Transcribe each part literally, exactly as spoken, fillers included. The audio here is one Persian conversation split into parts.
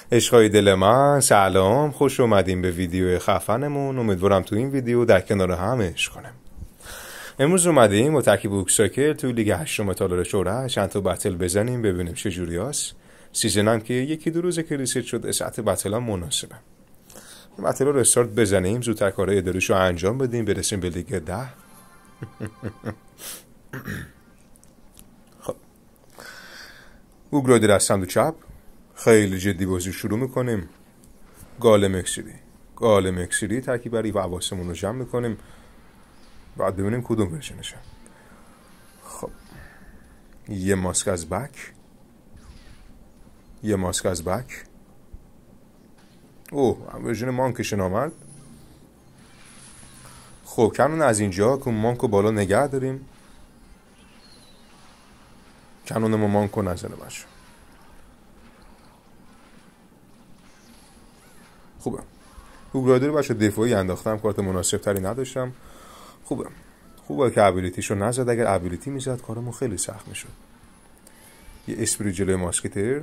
عشقای دل من، سلام، خوش اومدیم به ویدیو خفنمون. امیدوارم تو این ویدیو در کنار هم عشق کنیم. امروز اومدیم با ترکیب اوکساکل تو لیگ هشتم تالار شورا چند تا بتل بزنیم ببینیم چه جوریاست. سیزن هم که یکی دو روزه که ریست شده، ساعت بتل هم مناسبه. بتل رو استارت بزنیم، زودتر کارهای اداریشو انجام بدیم، برسیم به لیگ ده. خب اوگرادی از سمت چپ خیلی جدی بازی شروع میکنیم. گال مکسیری گال مکسیری ترکیب بری و حواسمون رو جمع میکنیم، بعد ببینیم کدوم ورژنشه. خب یه ماسک از بک یه ماسک از بک اوه ورژن مانکشن آمد. خب کنون از اینجا که مانکو بالا نگه داریم، کنون ما مانکو نزنه باشه. خوبه. اوگرادی رو بچه دفاعی انداختم، کارت مناسب تری نداشتم. خوبه خوبه که ابیلیتیشو نزد. اگر ابیلیتی میزد کارمون خیلی سخت میشد. یه اسپری جلوی ماسکتر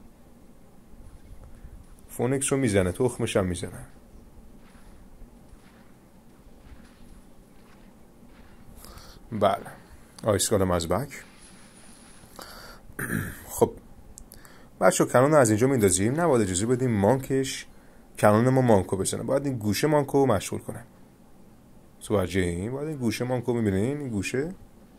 فونیکس رو میزنه، تخمش هم میزنه. بله آیسکالم از بک. خب بچه کنون از اینجا میندازیم، نباید اجازه بدیم مانکش کنون ما مانکو بزنه. باید این گوشه مانکو مشغول کنه. توجه این باید این گوشه مانکو میبینین، این گوشه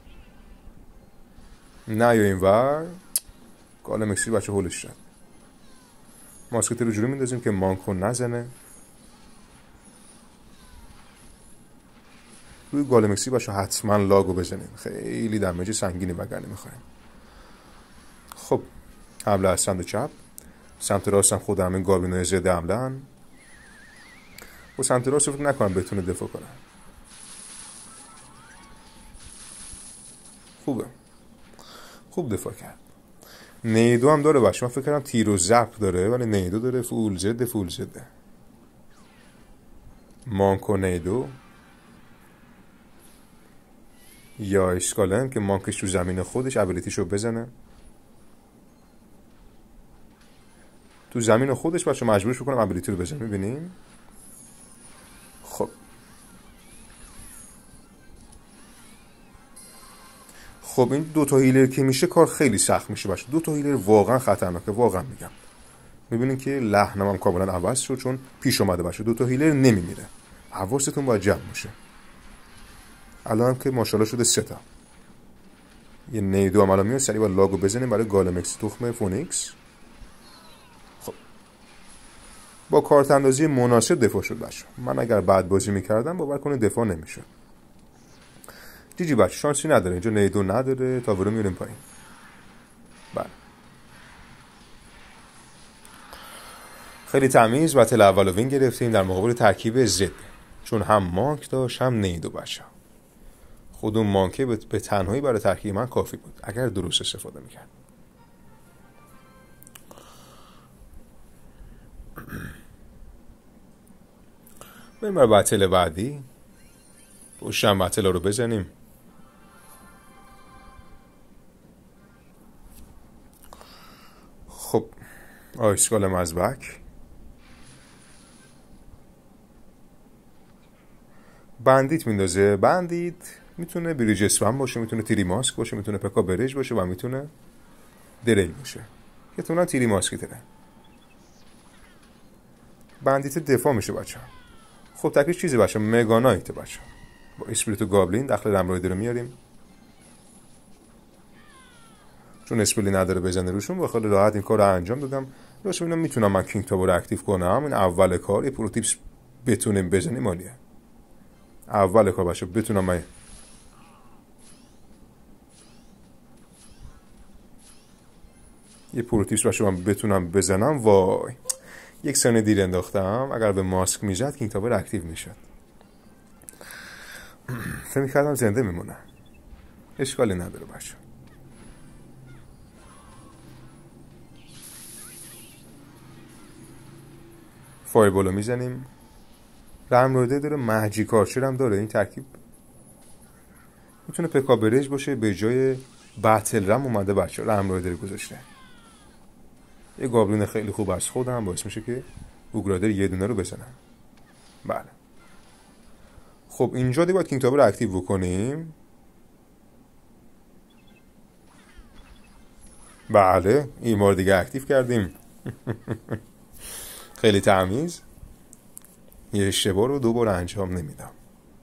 نه یا این ور گال مکسی بچه هولش شد. ماسکتی رو جلو میندازیم که مانکو نزنه. روی گال مکسی بچه حتما لاگو بزنیم، خیلی دمیج سنگینی وگرنه میخوریم. خب حمله از سمت چپ، سمت راست هم خود همین گابینای زده حمله‌ان و سمت راست فکر نکنم بتونه دفاع کنه. خوبه خوب دفاع کرد. نیدو هم داره باشه، من فکر کردم تیر و زپ داره ولی نیدو داره. فول زده فول زده مانکو نیدو یا اسکالن که مانکش تو زمین خودش ابیلیتیشو بزنه تو زمین خودش، بچه مجبورش بکنم ابیلیتی رو بزنه. میبینیم خب خب این دوتا هیلر که میشه کار خیلی سخت میشه بچه. دوتا هیلر واقعا خطرناکه، واقعا میگم. میبینین که لحنم هم کاملا عوض شد چون پیش اومده بچه. دوتا هیلر نمیمیره، حواستون باید جمع باشه. الان هم که ماشاءالله شده سه تا. یه نیدو هم الان میاد سریع با لاگو بزنیم برای گالمکس تخم فونیکس. خب با کارت اندازی مناسب دفاع شد بچه. من اگر بعد بازی میکردم باور کنید دفاع نمیشد. جی جی بچه شانسی نداره اینجا، نیدو نداره. تا برو میریم پایین. بله خیلی تمیز بتل اول و وین گرفتیم در مقابل ترکیب زد، چون هم مانک داشت هم نیدو بچه. خود اون مانکه به تنهایی برای ترکیب من کافی بود اگر درست استفاده میکرد. بریم برای بتل بعدی. روشن بتل رو بزنیم. خب آیسکال مزبک بندیت میندازه. بندیت میتونه بریج اسپم باشه، میتونه تیری ماسک باشه، میتونه پکا برج باشه و میتونه دریل باشه. که تونن تیری ماسکی داره. بندیت دفاع میشه بچه. خب تکلیف چیزی بچه، مگانایت بچه. با اسپریتو گابلین داخل رمرویدی رو میاریم، چون اسپلی نداره بزنه روشون. با خیلی راحت این کار رو انجام دادم. راست ببینم میتونم من کینگ تابو رو اکتیو کنم. این اول کار یه پروتیپس بتونیم بزنیم مالیه. اول کار باشه بتونم من یه پروتیپس باشه من بتونم بزنم. وای یک ثانیه دیر انداختم. اگر به ماسک میزد کینگ تابو اکتیو میشد. فکر می‌کردم زنده میمونه. اشکالی نداره باشه. فایربالو میزنیم. رمروده داره، ماجیک آرچر هم داره. این ترکیب میتونه پکا برج باشه. به جای بتل رم اومده بچه رمروده رو گذاشته. یه گابلین خیلی خوب از خودم باعث میشه که اوگرایدر یه دونه رو بزنم. بله. خب اینجا دیگه باید کینگ تاور رو اکتیو بکنیم. بله این بار دیگه اکتیو کردیم. خیلی تمیز. یه اشتباه رو دو بار انجام نمیدم.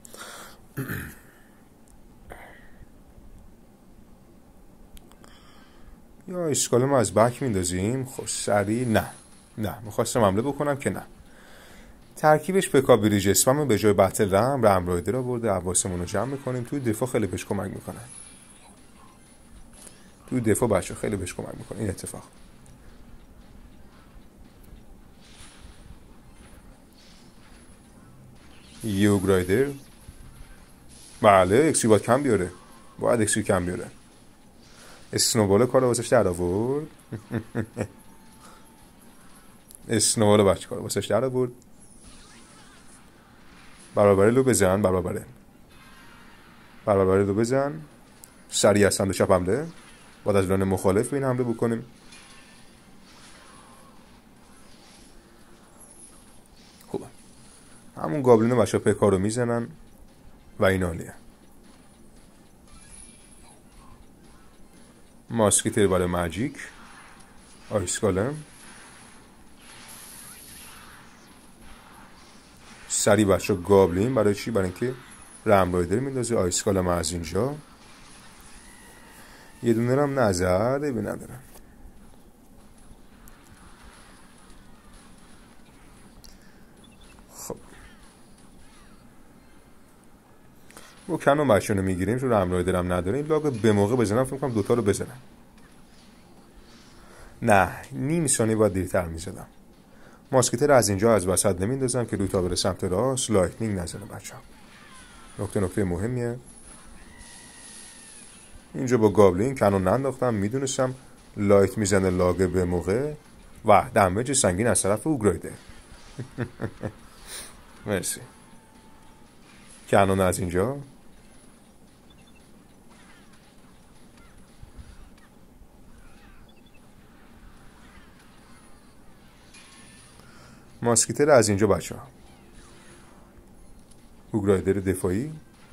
یا اسکالم از بک میندازیم. خب سریع نه نه میخواستم حمله بکنم که نه. ترکیبش پکا بریج اسمم به جای بتل رم رم رایدر رو برده. حواسمون رو جمع میکنیم. توی دفاع خیلی بهش کمک میکنه. توی دفاع بچه خیلی بهش کمک میکنه این اتفاق. یه اوگرایدر. بله اکسی باید کم بیاره. باید اکسی کم بیاره. اسنوبال کار رو واسش در آورد. اسنوبال بچه کار رو واسش در آورد. برابره لو بزن. برابره برابره لو بزن. سریع هستن دو چپ حمله. باید از لان مخالف به این حمله بکنیم. خوبه. همون گابلین بچه پکار رو میزنن و این حالیه. ماسکیتر برای ماجیک. آیسکالم. سری بچه گابلین برای چی؟ برای اینکه رم رایدر میندازه. آیسکالم از اینجا یه دونه رم نزد. بی ندارم. خب با کنون بچه رو میگیریم چون رم رایدر هم نداره. این لاگ به موقع بزنم فکر کنم دوتا رو بزنم. نه نیم ثانیه باید دیرتر میزدم. ماسکیتر از اینجا از وسط نمیندازم که روی تابر سمت راست لایتنینگ نزنه بچه ها. نکته نکته مهمیه. اینجا با گابلین کنون ننداختم. میدونستم لایت میزنه لاگ به موقع و دمیج سنگین از طرف اوگرایدر. مرسی. کنون از اینجا. ماسکیتر از اینجا بچه ها. اوگرایدر دفاعی.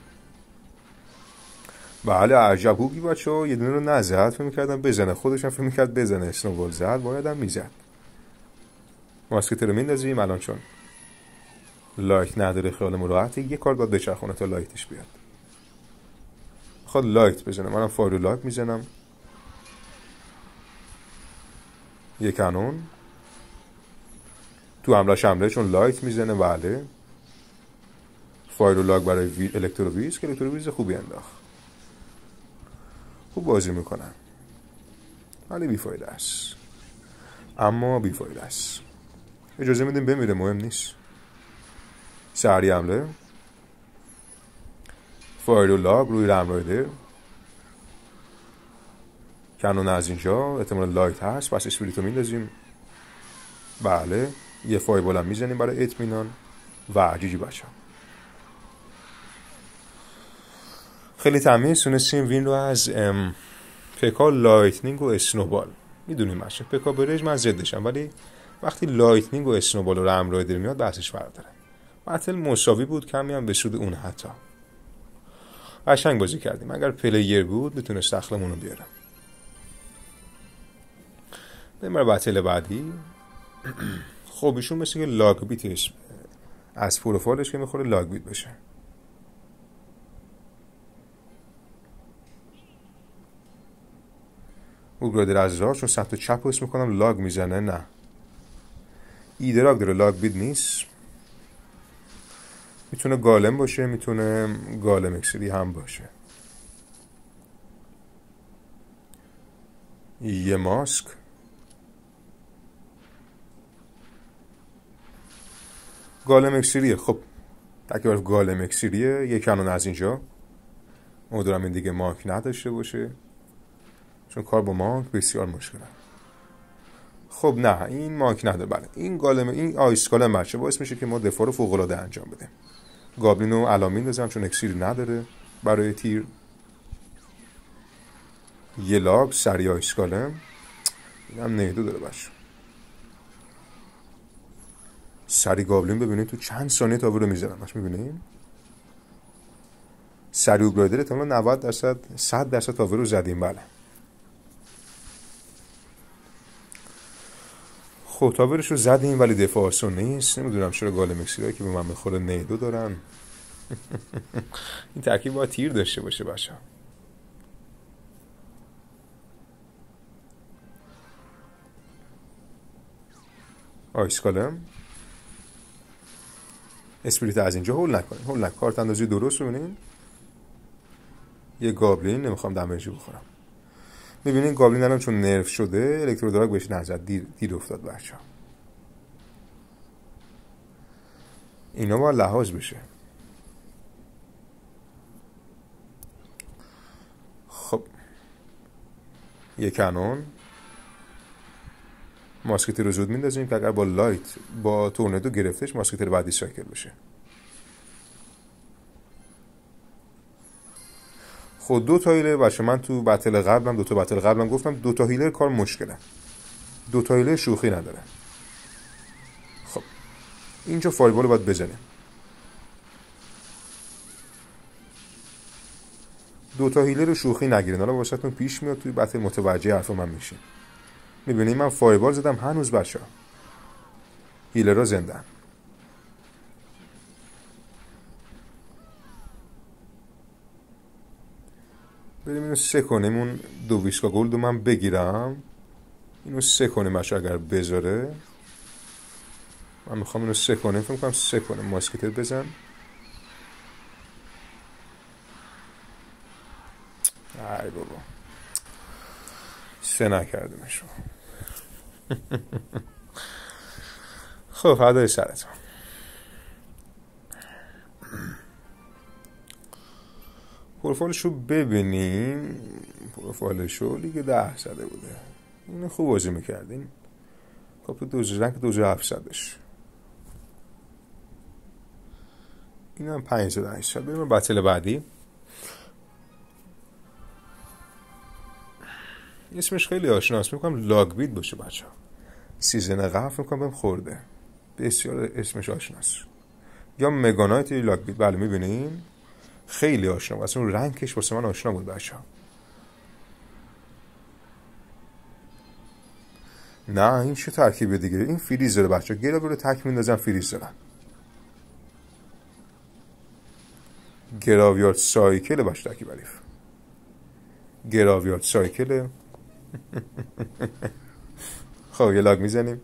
بله عجب هوگی بچه ها. یه دونه رو نزد. فکر میکردم بزنه. خودش هم فکر میکرد بزنه. اسنوبال زد. باید هم میزد. ماسکیتر رو میندازیم. الان چون لایت نداره خیالمون راحته. یه کار باید بچرخونه تا لایتش بیاد. خواهد لایت بزنه. منم فایرو لایت میزنم. یه کنون تو حمله شمله چون لایت میزنه. بله فایر و لاگ برای وی... الکتروویز که الکتروویز خوبی انداخت. خوب بازی میکنن ولی بیفایده است. اما بیفایده است. اجازه میدیم بمیره مهم نیست. سریع حمله. فایر و لاگ روی رم رایدر. کنون از اینجا احتمال لایت هست پس اسپریتو میندازیم. بله یه فای بلند میزنیم برای اطمینان و جیجی بچه. خیلی تمیز تونستیم وین رو از پکا لایتنینگ و اسنوبال. میدونیم بچه پکا بریج من زدشم ولی وقتی لایتنینگ و اسنوبال و رم رایدر میاد بحثش فرق داره. بتل مساوی بود کمی هم به سود اون. حتی قشنگ بازی کردیم. اگر پلیر بود میتونست دخلمون رو بیارم. بریم بتل بعدی. خب ایشون مثل که لاگ بیتش از پروفایلش که میخوره لاگ بیت بشه. اوگرایدر از راه چون سمت چپ حس میکنم لاگ میزنه. نه ایدراگ داره لاگ بیت نیست. میتونه گالم باشه میتونه گالم اکسری هم باشه. یه ماسک. گالم اکسیریه. خب تکیه گالم اکسیریه. یه کنون از اینجا. امیدوارم این دیگه مارک نداشته باشه چون کار با مارک بسیار مشکله. خب نه این مارک نداره. بله این گالم این آیس گالم بچه باعث میشه که ما دفاع رو فوق العاده انجام بدیم. گابلین رو الان میندازم چون اکسیر نداره برای تیر. یه لاگ سری آیس گالم. این هم نیدو داره بچه. سری گابلین ببینید تو چند ثانیه تاور رو میزنن. باش میبینیم سری اوگرایدر احتمالاً نود درصد صد درصد تاور رو زدیم. بله خب تاورش رو زدیم ولی دفاع آسون نیست. نمیدونم چرا گال مکسیکایی که به من میخوره نیدو دارن. این ترکیب باید تیر داشته باشه بچه. آیس کالم اسپریت از اینجا هول نکنیم. هول نکن کارت اندازی درست رو ببینین. یه گابلین نمیخوام دمیجی بخورم. میبینین گابلین الان چون نرف شده الکترودراگ بهش نزد. دیر, دیر افتاد بچه. اینا باید لحاظ بشه. خب یه کنون ماسکتر رو زود میندازیم که اگر با لایت با تورنادو گرفتش ماسکتر بعدی سایکل بشه. خب دو تا هیلر بچه. من تو بتل قبلم دو تا بتل قبلم گفتم دو تا هیلر کار مشکله. دو تا هیلر شوخی نداره. خب اینجا فایربال رو باید بزنیم. دو تا هیلر رو شوخی نگیرین. حالا واسهتون پیش میاد توی بتل متوجه حرف من میشین. میبینیم من فایربال زدم هنوز بچه ها هیلر ها زندن. بریم اینو سه کنیم. اون دو ویسکا گلد رو من بگیرم. اینو سه کنیم بچه اگر بذاره. من میخوام اینو سه کنیم. فکر میکنم سه کنیم. ماسکتر بزن. ای بابا سه نکردیمش رو. خب فدای سرتون. پروفایلش رو ببینیم. پروفایلش رو لیگ ده زده بوده. اینو خوب بازی میکردین. کاپ دوز رنگ دوز هفتصدش. این هم پنجصد و هشتصد. بریم بتل بعدی. اسمش خیلی آشناست. میکنم لاگبید باشه بچه ها. سیزن قبل میکنم بهم خورده. بسیار اسمش آشناست. یا مگانایت یا لاگبید. بله میبینین خیلی آشنا. اصلا اون رنگش واسه من آشنا بود بچه ها. نه این چه ترکیبه دیگه. این فریز داره بچه ها. گراب رو تک میندازن فریز دارن. گراویارد سایکل باشه ترکیب علیف. گراویارد سایکل. خب یه لاگ میزنیم.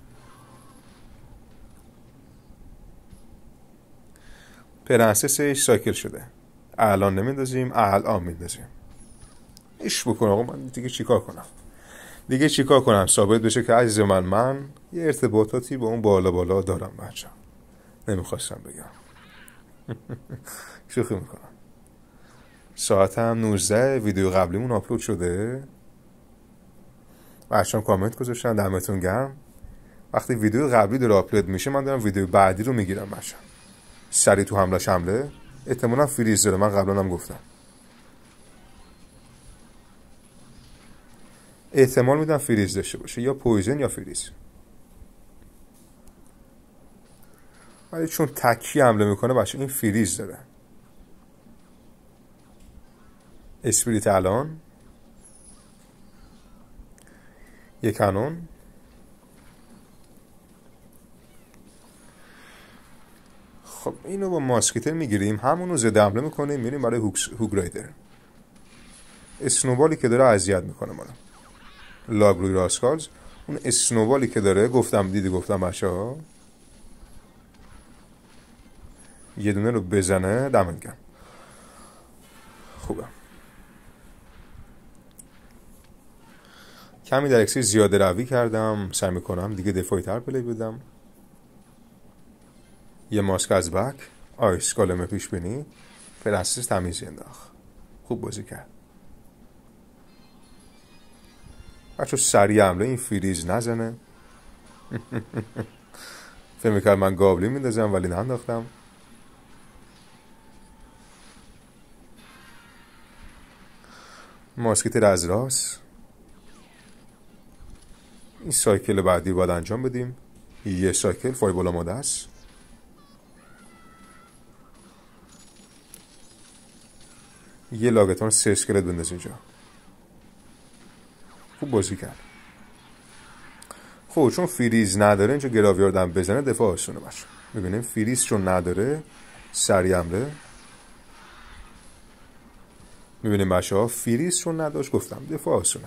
پرنسسش سایکل شده. الان نمیندازیم الان میندازیم. ایش بکن آقا. من دیگه چیکار کنم دیگه چیکار کنم ثابت بشه که عزیز من من یه ارتباطاتی با اون بالا بالا دارم بچه. نمیخواستم بگم. شوخی میکنم. ساعت هم نوزده. ویدیو قبلیمون آپلود شده. بچه‌ها کامنت گذاشتن دمتون گرم. وقتی ویدیو قبلی داره آپلود میشه من دارم ویدیو بعدی رو میگیرم بچه‌ها. سری تو حمله حمله. احتمالاً فریز داره. من قبلا هم گفتم. احتمال میدم فریز داشته باشه. یا پویزن یا فریز. ولی چون تکی حمله میکنه بچه این فریز داره. اسپریت الان. یک کانون. خب اینو با ماسکتر میگیریم. همونو زده حمله میکنیم. میریم برای هوگرایدر. اسنوبالی که داره اذیت میکنه ما رو. لاگ روی راسکالز. اون اسنوبالی که داره گفتم دیدی گفتم بچه ها یه دونه رو بزنه دمت گرم. خوبه. کمی در اکسیر زیاده روی کردم. سعی میکنم دیگه دفاعی تر پلی بدم. یه ماسک از بک. آیس کالم پیش بینی. پرنسس تمیزی انداخت. خوب بازی کرد. بچه سریع حمله. این فریز نزنه. فکر میکرد من گابلین میندازم ولی ننداختم. ماسکتر از راست. این سایکل بعدی باید انجام بدیم. یه سایکل فایبال آماده است. یه لاگتان سه اسکلت بنداز اینجا. خوب بازی کرد. خب چون فریز نداره اینجا گراویاردم بزنه دفاع آسونه باشه. ببینیم فریز چون نداره سریع حمله. میبینیم بچه ها فریز چون نداشت گفتم دفاع آسونه.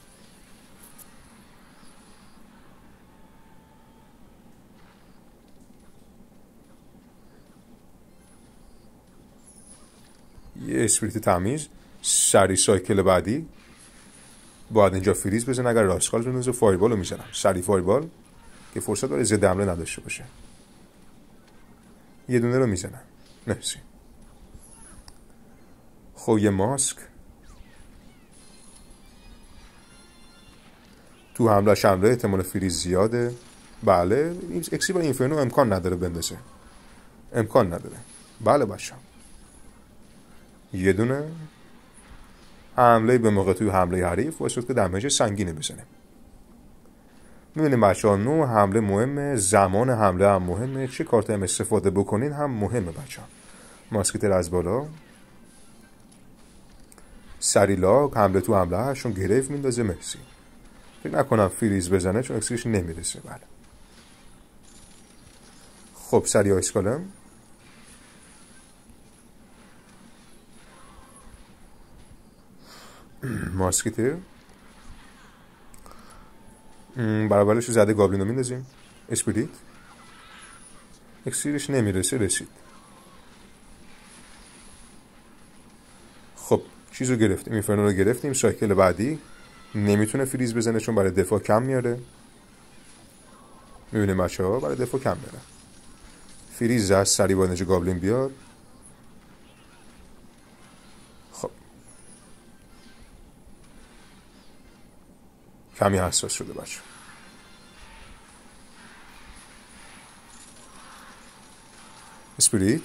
یه اسپریت تمیز. سری سایکل بعدی باید اینجا فریز بزنه. اگر راسکال بنوزه فایربال رو میزنم. سری فایربال که فرصت برای ضد حمله نداشته باشه. یه دونه رو میزنه. مرسی. خب یه ماسک تو حمله شمله احتمال فریز زیاده. بله اکسی با اینفرنو امکان نداره بندازه. امکان نداره. بله بچه یه دونه حمله به موقع توی حمله حریف واسه که دمیج سنگینه بزنه. میبینیم بچه ها نوع حمله مهمه. زمان حمله هم مهمه. چه کارت هم استفاده بکنین هم مهمه بچه ها. ماسکتر از بالا سری لاگ حمله تو حمله هشون گریف میندازه. مرسی. فکر نکنم فریز بزنه چون اکسیش نمیرسه. بله خب سری آیسکالم ماسکتر برابرش رو زده. گابلین رو میندازیم. اسپریت اکسیرش نمیرسه. رسید. خب چیز رو گرفتیم. اینفرنو رو گرفتیم. سایکل بعدی نمیتونه فریز بزنه چون برای دفاع کم میاره. میبینیم بچه ها برای دفاع کم میاره. فریز زد سری با نجا گابلین بیاد. خب کمی حساس شده بچه. اسپریت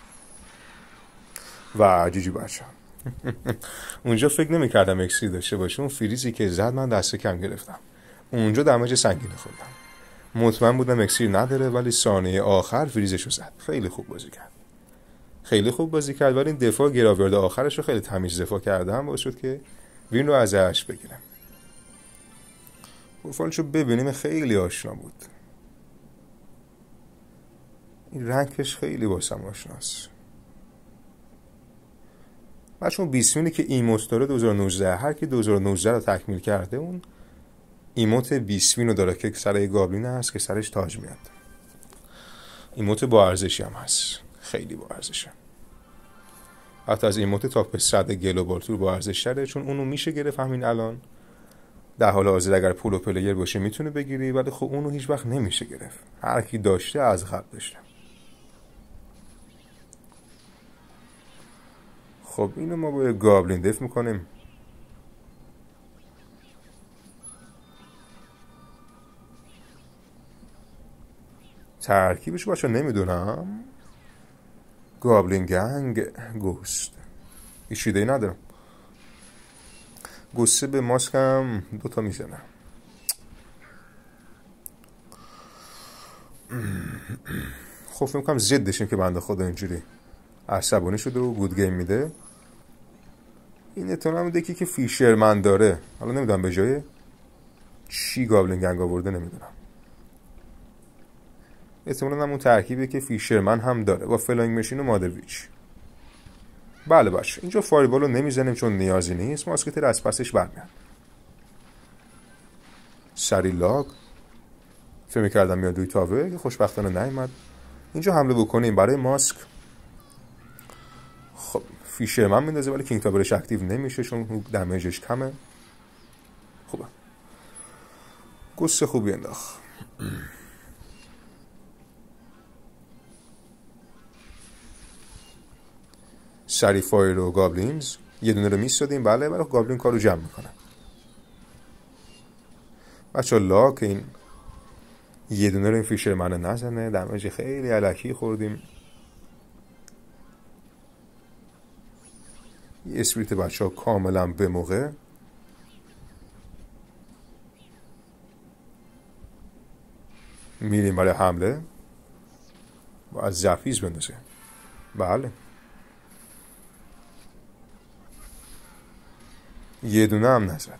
و جیجی بچه. اونجا فکر نمی کردم اکسیر داشته باشه. اون فریزی که زد من دست کم گرفتم. اونجا دمیج سنگین خوردم. مطمئن بودم اکسیر نداره ولی ثانیه آخر فریزشو زد. خیلی خوب بازی کرد. خیلی خوب بازی کرد ولی این دفاع گراویارد آخرش رو خیلی تمیز دفاع کردم باعث شد که وین رو ازش بگیرم. پروفایلشو ببینیم خیلی آشنا بود. این رنگش خیلی واسم آشناست. بچه اون بیست مینی که ایموت داره دو هزار و نوزده هر کی دو هزار و نوزده رو تکمیل کرده اون ایموت بیست مین رو داره که سر یه گابلین هست که سرش تاج میاد. ایموت با ارزشی هم هست. خیلی با ارزشه. حتی از ایموت تاپ صد گلوبال تور با ارزش تره چون اونو میشه گرفت همین الان. در حال حاضر اگر پول و پلیر باشه میتونه بگیری ولی خب اونو هیچ وقت نمیشه گرفت. هر کی داشته از قبل داشته. خب اینو ما با گابلین دف میکنیم. ترکیبش باشه نمیدونم. گابلین گنگ گوست هیچ ایده‌ای ندارم. گوسته به ماسکم دوتا میزنم. خب فکر میکنم ضدشیم که بنده خدا اینجوری عصبانی شده و گود گیم میده. این اتفاقا هم دکی که فیشرمن داره. حالا نمیدونم به جای چی گابلین گنگ آورده نمیدونم. احتمالاً همون ترکیبی که فیشرمن هم داره با فلاینگ ماشین و مادرویچ. بله باشه اینجا فایربال رو نمیزنیم چون نیازی نیست. ماسکتر از پسش برمیاد. سری لاگ فکر می‌کردم میاد روی تاوه که خوشبختانه نیومد. اینجا حمله بکنیم برای ماسک. خب فیشرمن میندازه ولی کینگ تاورش اکتیو نمیشه چون دمیجش کمه. خوبه. گوست خوبی انداخت. سری فایر و گابلینز یه دونه رو میستادیم. بله برای گابلین کارو جمع میکنه. بچه لا که این یه دونه رو این فیشرمن نزنه. دمیج خیلی الکی خوردیم. یه اسپریت بچه ها کاملا به موقع. میریم برای حمله. باید زفیز بندازه. بله یه دونه هم نزد.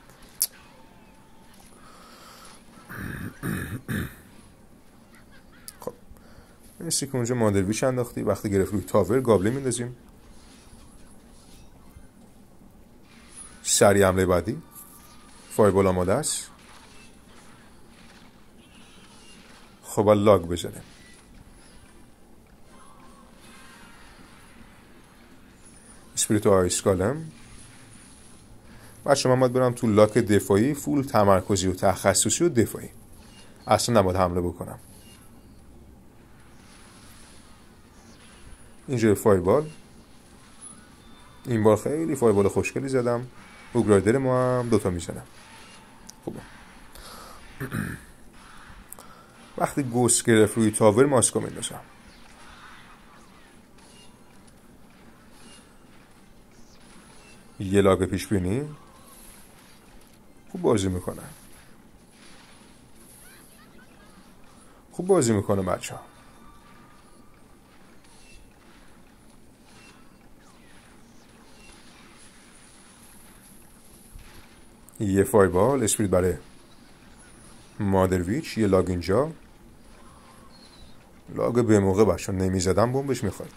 خب مثل که اونجا مادرویچ انداختی. وقتی گرفت روی تاور گابلین میندازیم. سریع حمله بعدی. فایربال آماده است. خب لاگ بزنه. اسپریتو آیس گالم. بچه من باید برم تو لاک دفاعی فول تمرکزی و تخصصی و دفاعی. اصلا نباید حمله بکنم. اینجا فایربال. این بار خیلی فایربال خوشگلی زدم. اوگرایدر ما هم دوتا میزنم. خوبه. وقتی گوست گرفت روی تاور ماسکو میندازم. یه لاگ پیش بینی. خوب بازی میکنه. خوب بازی میکنه بچه ها. یه فایبال اسپریت برای مادرویچ. یه لاگ اینجا. لاگ به موقع بچه ها نمیزدم بومبش میخواد.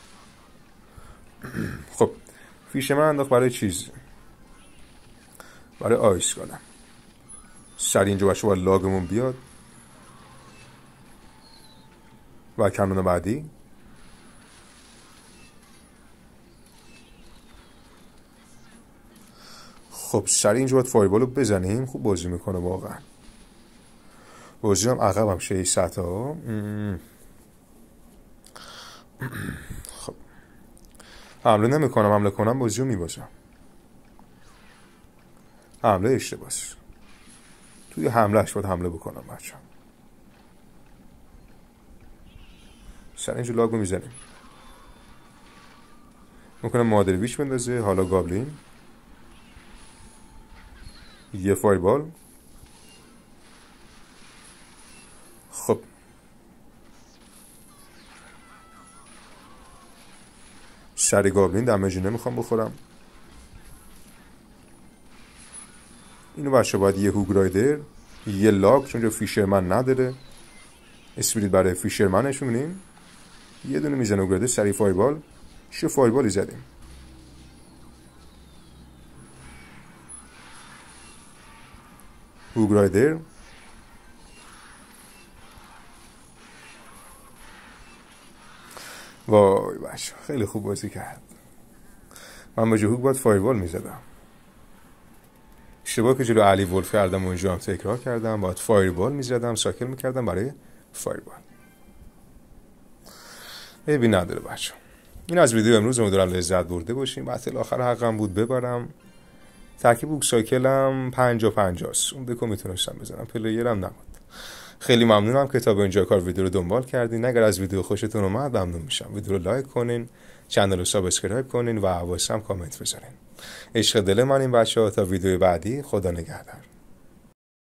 خب فیش من انداخت برای چیز، برای آیس کنم. سر اینجا بچه باید لاگمون بیاد و کنون بعدی. خب سر اینجا باید فایربال رو بزنیم. خوب بازی میکنه واقعا. بازی هم عقب هم شیست ها. خب حمله نمی کنم. حمله کنم بازی رو میبازم. حمله اشتباس. توی حملهش باید حمله بکنم بچه. سر اینجا لاگو میزنیم. میکنم مادرویچ بندازه. حالا گابلین. یه فایربال. خب سر گابلین دمیجی نمیخوام بخورم. اینو بچه باید یه هوگرایدر، یه لاگ، چون فیشرمن نداره. اسپریت برای فیشرمنش می‌بینیم. یه دونه میزنه هوگرایدر. سری فایربال. چه فایربالی زدیم. هوگرایدر. وای بچه خیلی خوب بازی کرد. من با هوگ باید فایربال میزدم. اشتباه که جلو علی ولف کردم اونجا هم تکرار کردم. باید فایربال میزدم. ساکل میکردم برای فایربال. عیبی نداره بچه. این از ویدیو امروز. امیدوارم لذت برده باشیم. بطل آخر حقم بود ببرم. ترکیب بوک سایکلم پنجا پنجا است. اون دکو میتونستم بزنم. پلیرم نبود. خیلی ممنونم که تا به اینجا کار ویدیو رو دنبال کردین. اگر از ویدیو خوشتون اومد ممنون میشم. ویدیو رو لایک کنین، چنل رو سابسکرایب کنین و واسم کامنت بذارین. عشق دل من این بچه‌ها. تا ویدیو بعدی. خدا نگهدار.